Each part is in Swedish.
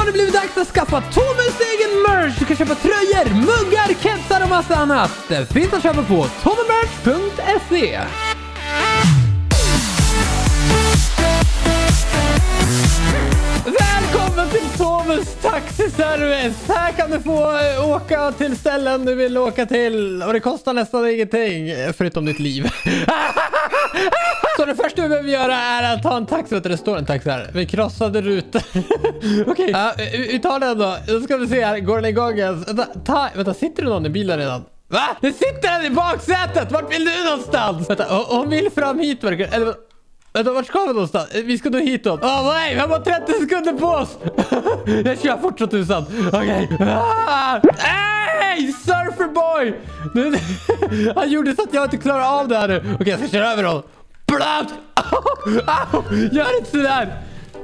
har det blivit dags att skaffa Tommys egen merch. Du kan köpa tröjor, muggar, kepsar och massa annat. Det finns att köpa på tommymerch.se. Välkommen till Tommys taxiservice. Här kan du få åka till ställen du vill åka till. Och det kostar nästan ingenting, förutom ditt liv. Så det första vi behöver göra är att ta en taxi. Det står en taxi här. Vi krossade rutor. Okej, vi tar den då. Då ska vi se här. Går den igång ens? Vänta, sitter det någon i bilen redan? Va? Det sitter den i baksätet! Vart vill du någonstans? Vänta, hon vill fram hit. Eller vänta, vart ska vi någonstans? Vi ska nog hitåt. Nej, vi har bara 30 sekunder på oss. Jag kör fort så tusan. Okej. Hey, surferboy! Han gjorde så att jag inte klarar av det här nu. Okej, jag ska köra över honom. Blöt! Gör inte sådär!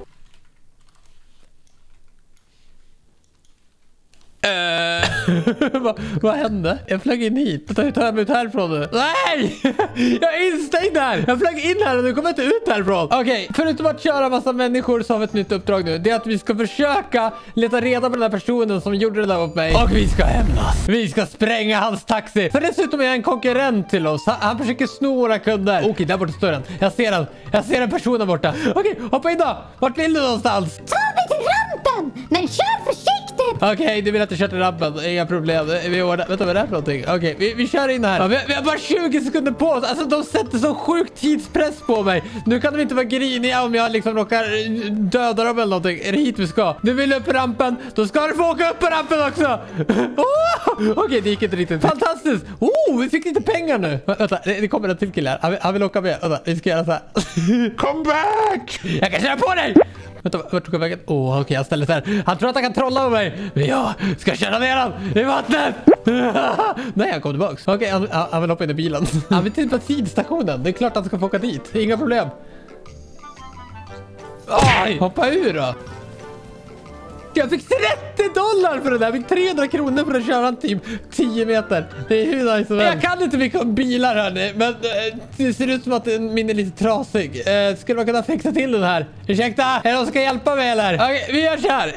Vad hände? Jag flög in hit. Hur tar jag mig ut härifrån nu? Nej! Jag är instängd här! Jag flög in här och nu kommer jag inte ut härifrån. Okej, förutom att köra massa människor så har vi ett nytt uppdrag nu. Det är att vi ska försöka leta reda på den här personen som gjorde det där åt mig. Och vi ska hämnas. Vi ska spränga hans taxi. För dessutom är jag en konkurrent till oss. Han försöker sno våra kunder. Okej, där borta står den. Jag ser den. Jag ser en person där borta. Okej, hoppa in då. Vart vill du någonstans? Ta mig till rampen, men kör försiktigt. Okej, du vill att jag kör till rampen. Inga problem. Vi ordnar. Vänta, vad är det här för någonting? Okej, vi kör in här. Ja, vi har bara 20 sekunder på oss. Alltså, de sätter så sjukt tidspress på mig. Nu kan de inte vara griniga om jag liksom råkar döda dem eller någonting. Är det hit vi ska? Du vill upp på rampen. Då ska du få åka upp på rampen också. Okej, det gick inte riktigt. Fantastiskt. Vi fick lite pengar nu. Vänta, det kommer en till kille här. Han vill åka med. Vänta, vi ska göra så här. Come back! Jag kan köra på dig! Vänta, vart tog jag vägen? Okej, jag ställer så här. Han tror att han kan trolla med mig. Men jag ska köra ner han i vattnet. Nej, han kom tillbaks. Okej, han vill hoppa in i bilen. Han vill till bensinstationen. Det är klart att han ska få åka dit. Inga problem. Aj, hoppa ur då. Jag fick $30 för det där. Jag fick 300 kronor för att köra en typ 10 meter. Det är hur nice. Jag kan inte mycket om bilar hörni. Men det ser ut som att min är lite trasig. Skulle man kunna fixa till den här? Ursäkta, är det någon som ska hjälpa mig eller? Okej, vi gör så här.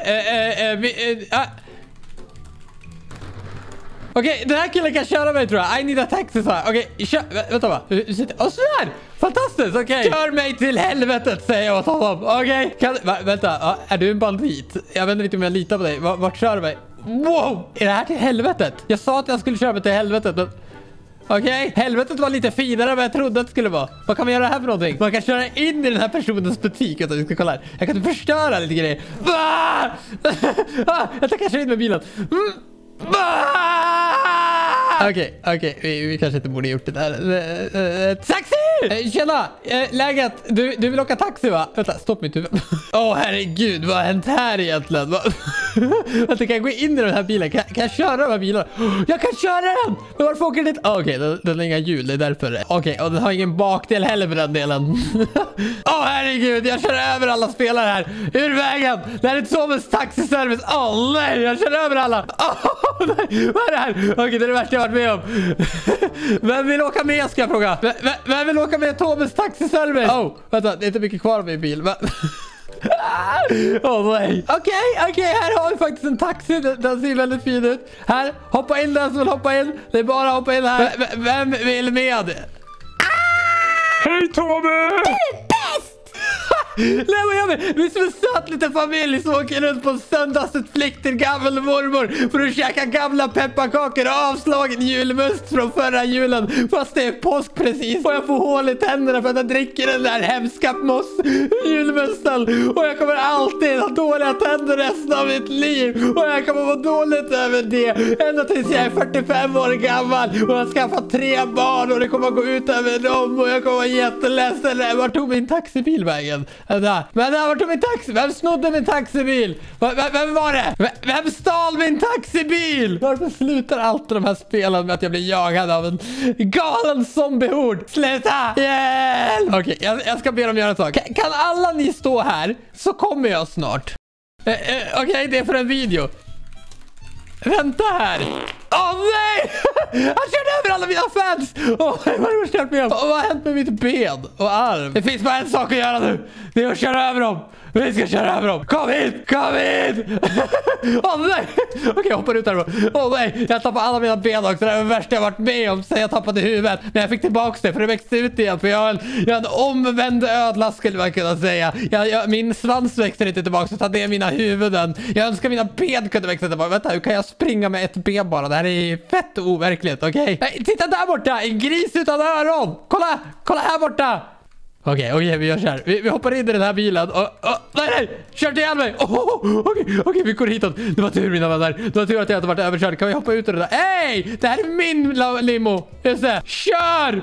Okej, den här killen kan köra mig tror jag. I need a taxi så här. Okej, vänta va. Och så här. Fantastiskt, okej. Kör mig till helvetet, säger jag åt honom. Okej. Vänta, är du en bandit? Jag vet inte om jag litar på dig. Vart kör du mig? Wow, är det här till helvetet? Jag sa att jag skulle köra mig till helvetet, men... Okej, helvetet var lite finare än vad jag trodde att det skulle vara. Vad kan man göra här för någonting? Man kan köra in i den här personens butik. Vi ska kolla här. Jag kan förstöra lite grejer. Jag tar kanske in med bilen. Okej, vi kanske inte borde gjort det där. Taxi! Tjena, läget? Du vill åka taxi va? Vänta, stopp mitt huvud. Herregud, vad har hänt här egentligen? Vänta, kan jag gå in i den här bilen? Kan jag köra den här bilen? Jag kan köra den! Men varför åker den dit? Okej, den har inga hjul, det är därför. Okej, och den har ingen bakdel heller för den delen. Herregud, jag kör över alla spelare här. Ur vägen! Det här är Tommys taxiservice. Nej, jag kör över alla. Nej, vad är det här? Okej, det är det värsta jag varit med om. Vem vill åka med, ska jag fråga? Vem vill åka med Tommys taxiservice? Vänta, det är inte mycket kvar av min bil. Nej. Okej, här har vi faktiskt en taxi. Den ser väldigt fin ut. Här, hoppa in den som vill hoppa in. Det är bara att hoppa in här. Vem vill med? Hej Tommy! Du är bäst! Nej, vad gör vi? Vi är som en söt liten familj som åker runt på en söndagsutflykt till gammelmormor för att käka gamla pepparkakor och avslagen julmust från förra julen. Fast det är påsk precis. Och jag får hål i tänderna för att jag dricker den där hemska julmusten. Och jag kommer alltid ha dåliga tänder resten av mitt liv. Och jag kommer vara dåligt över det. Ända tills jag är 45 år gammal. Och jag har skaffat 3 barn. Och det kommer att gå ut över dem. Och jag kommer vara jätteledsen. Var tog min taxibil vägen? Men var tog min taxi? Vem snodde min taxibil? Vem var det? Vem stal min taxibil? Varför slutar alltid de här spelen med att jag blir jagad av en galen zombiehord? Sluta! Hjälp! Okej, jag ska be dem göra en sak. Kan alla ni stå här så kommer jag snart. Okej, det är för en video. Vänta här. Åh nej! Han körde över alla mina fans! Åh, vad är det stört med dem? Vad har hänt med mitt ben och arm? Det finns bara en sak att göra nu. Det är att köra över dem. Vi ska köra över dem. Kom hit! Kom hit! Åh nej! Okej, jag hoppar ut här. Åh nej! Jag tappade alla mina ben också. Det är det värsta jag varit med om. Så jag tappade huvudet. Men jag fick tillbaka det för det växte ut igen. För jag har en omvänd ödla skulle man kunna säga. Min svans växte inte tillbaka så ta det mina huvuden. Jag önskar mina ben kunde växa tillbaka. Vänta, hur kan jag springa med ett ben bara? Det här är fett overkligt, okej? Nej, titta där borta! En gris utan öron! Kolla här borta! Okej, vi gör så här. Vi hoppar in i den här bilen. Nej! Kör ihjäl mig! Okej, vi går hitåt. Det var tur, mina vänner. Det var tur att jag inte varit överkörd. Kan vi hoppa ut ur det där? Hej! Det här är min limo. Just det. Kör!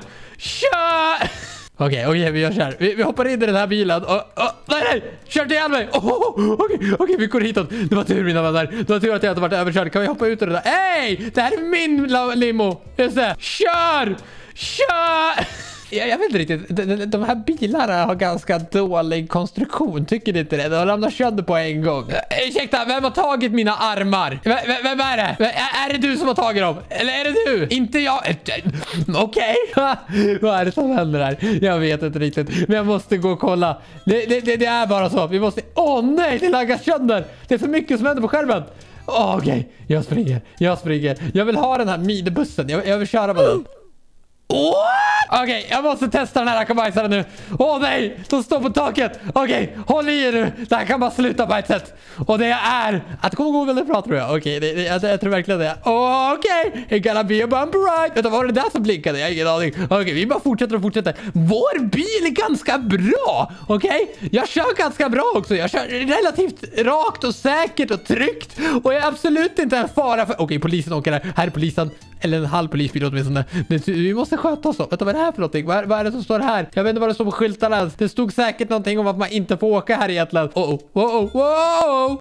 Okej, vi gör så här. Vi hoppar in i den här bilen. Nej! Kör ihjäl mig! Okej, vi går hitåt. Det var tur, mina vänner. Det var tur att jag inte varit överkörd. Kan vi hoppa ut ur det där? Hej! Det här är min limo. Just det. Kör! Jag vet inte riktigt. De här bilarna har ganska dålig konstruktion. Tycker ni inte det? De ramlar sönder på en gång. Ursäkta, vem har tagit mina armar? Vem är det? Är det du som har tagit dem? Eller är det du? Inte jag. Okej. Vad är det som händer här? Jag vet inte riktigt. Men jag måste gå och kolla. Det är bara så. Vi måste... Åh nej, det laggar sönder. Det är för mycket som händer på skärmen. Okej, jag springer. Jag vill ha den här minibussen. Jag vill köra på den. Okej, jag måste testa den här rackabajsaren nu. Åh nej, de står på taket. Okej, håll i er nu. Det här kan bara sluta på ett sätt. Och det är att det kommer gå väldigt bra, tror jag. Okej, jag tror verkligen det. Okej, it gonna be a bumper ride. Vänta, vad var det där som blinkade? Jag har ingen aning. Okej, vi bara fortsätter. Vår bil är ganska bra. Okej, jag kör ganska bra också. Jag kör relativt rakt och säkert och tryggt. Och jag är absolut inte en fara för... Okej, polisen åker här. Här är polisen. Eller en halv polisbil åtminstone. Vi måste sköta oss då. Vänta, vad är det här för någonting? Vad är det som står här? Jag vet inte vad det står på skyltarna. Det stod säkert någonting om att man inte får åka här egentligen. Wow.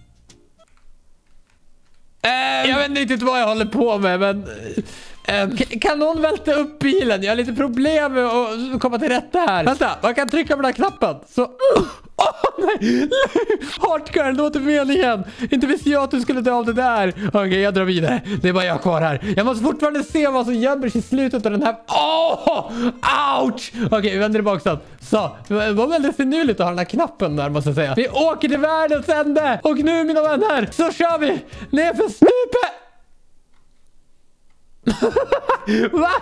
Jag vet inte riktigt vad jag håller på med, men... kan någon välta upp bilen? Jag har lite problem med att komma till rätta här. Vänta, man kan trycka på den här knappen. Så... nej! Hardcore, låt det meningen. Inte visste jag att du skulle dra av det där. Okej, jag drar vidare. Det är bara jag kvar här. Jag måste fortfarande se vad som gömmer sig i slutet av den här... Ouch! Okej, vi vänder tillbaka. Så, det var väldigt finurligt att ha den här knappen där, måste jag säga. Vi åker till världens ände. Och nu, mina vänner, så kör vi ner för stupet. Va?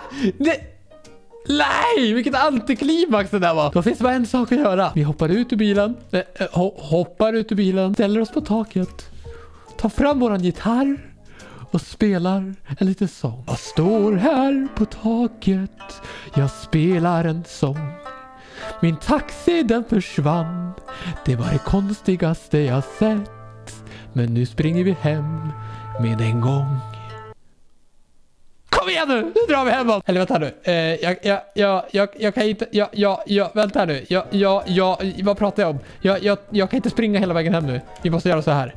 Nej, vilket antiklimax det där var. Då finns det bara en sak att göra. Vi hoppar ut ur bilen. Ställer oss på taket. Tar fram våran gitarr. Och spelar en liten sång. Jag står här på taket. Jag spelar en sång. Min taxi den försvann. Det var det konstigaste jag sett. Men nu springer vi hem med en gång. Kom igen nu, nu drar vi hemåt. Eller vänta nu. Jag kan inte... vänta nu. Vad pratar jag om? Jag kan inte springa hela vägen hem nu. Vi måste göra så här.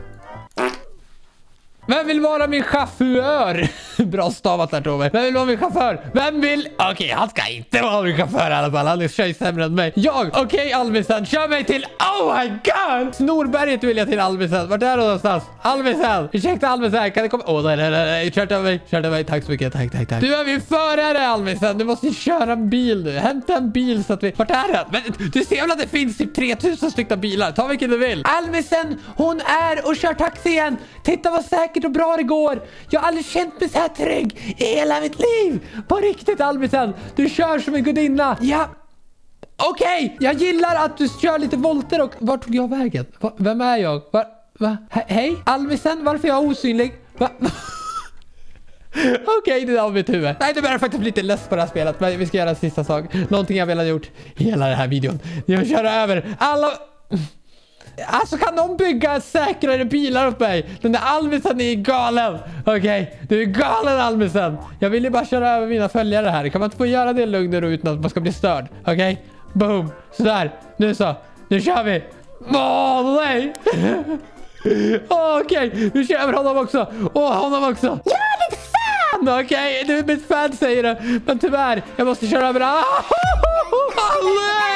Vem vill vara min chaufför? Bra stavat där, Tove. Vem vill vara min chaufför? Vem vill... Okej, han ska inte vara min chaufför i alla fall. Han är tjej sämre än mig. Okej, Alvisen. Kör mig till... Oh my god! Snorberget vill jag till, Alvisen. Vart är du någonstans? Alvisen! Ursäkta, Alvisen. Kan det komma... nej. Kört mig. Tack så mycket. Tack. Du är min förare, Alvisen. Du måste köra en bil nu. Hämta en bil så att vi... Vart är den? Men du ser väl att det finns typ 3000 stycken bilar. Ta vilken du vill. Alvisen, hon är och kör taxi igen. Titta vad säkert och bra det går. Jag har aldrig känt mig så här trygg i hela mitt liv. På riktigt, Alvisen. Du kör som en gudinna. Ja. Okej. Jag gillar att du kör lite volter och... Var tog jag vägen? Vem är jag? Va? Hej? Alvisen, varför är jag osynlig? Va? Okej, det är av mitt huvud. Nej, det börjar faktiskt bli lite less på det här spelet. Men vi ska göra en sista sak. Någonting jag velat gjort hela den här videon. Jag kör över alla... Alltså, kan de bygga säkrare bilar åt mig? Den där Alvisen är galen. Okej, du är galen, Alvisen. Jag vill ju bara köra över mina följare här. Kan man inte få göra det lugnt och utan att man ska bli störd? Okej, boom. Sådär, nu kör vi. Nej. Okej, nu kör jag över honom också. Honom också. Ja, det är fan! Okej, du är mitt fan, säger du. Men tyvärr, jag måste köra över... Nej!